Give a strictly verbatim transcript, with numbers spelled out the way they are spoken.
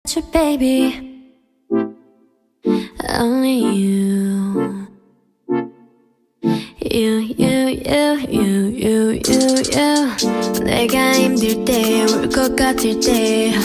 you, baby. Only you. You, you, you, you, you, you, you. 내가 힘들 때, 울 것 같을 때